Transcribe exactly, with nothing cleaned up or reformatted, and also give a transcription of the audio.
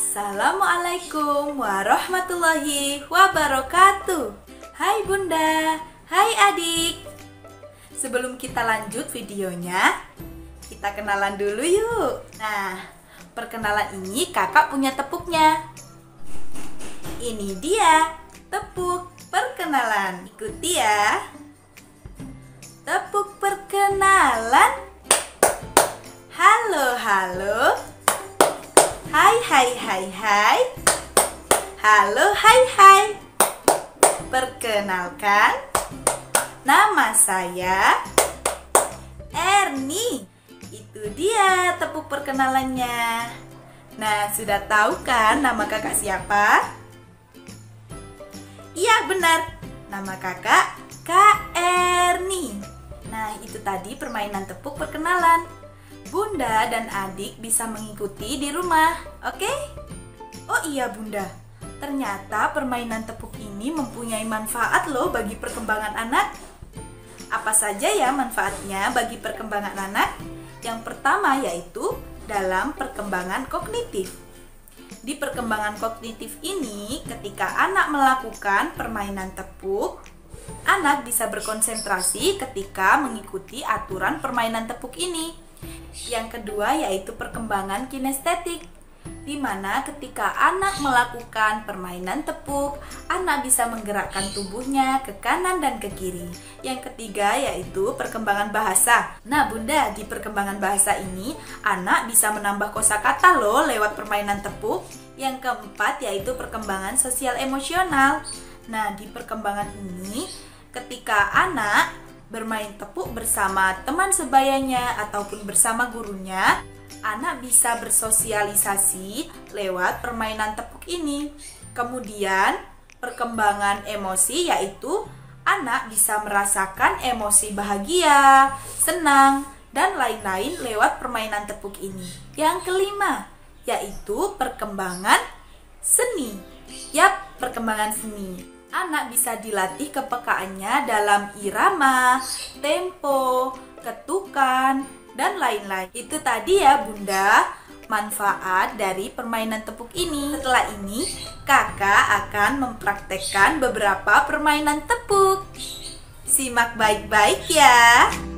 Assalamualaikum warahmatullahi wabarakatuh. Hai Bunda, hai adik. Sebelum kita lanjut videonya, kita kenalan dulu yuk. Nah, perkenalan ini kakak punya tepuknya. Ini dia tepuk perkenalan. Ikuti ya. Tepuk perkenalan. Halo, halo. Hai, hai, hai, hai. Halo, hai, hai. Perkenalkan, nama saya Erni. Itu dia tepuk perkenalannya. Nah, sudah tahu kan nama kakak siapa? Iya, benar. Nama kakak Kak Erni. Nah, itu tadi permainan tepuk perkenalan. Bunda dan adik bisa mengikuti di rumah, oke? Oh iya Bunda, ternyata permainan tepuk ini mempunyai manfaat loh bagi perkembangan anak. Apa saja ya manfaatnya bagi perkembangan anak? Yang pertama yaitu dalam perkembangan kognitif. Di perkembangan kognitif ini, ketika anak melakukan permainan tepuk, anak bisa berkonsentrasi ketika mengikuti aturan permainan tepuk ini. Yang kedua yaitu perkembangan kinestetik, di mana ketika anak melakukan permainan tepuk, anak bisa menggerakkan tubuhnya ke kanan dan ke kiri. Yang ketiga yaitu perkembangan bahasa. Nah Bunda, di perkembangan bahasa ini anak bisa menambah kosakata loh lewat permainan tepuk. Yang keempat yaitu perkembangan sosial emosional. Nah di perkembangan ini, ketika anak bermain tepuk bersama teman sebayanya ataupun bersama gurunya, anak bisa bersosialisasi lewat permainan tepuk ini. Kemudian perkembangan emosi yaitu anak bisa merasakan emosi bahagia, senang, dan lain-lain lewat permainan tepuk ini. Yang kelima yaitu perkembangan seni. Yap, perkembangan seni. Anak bisa dilatih kepekaannya dalam irama, tempo, ketukan, dan lain-lain. Itu tadi ya Bunda, manfaat dari permainan tepuk ini. Setelah ini, kakak akan mempraktekkan beberapa permainan tepuk. Simak baik-baik ya.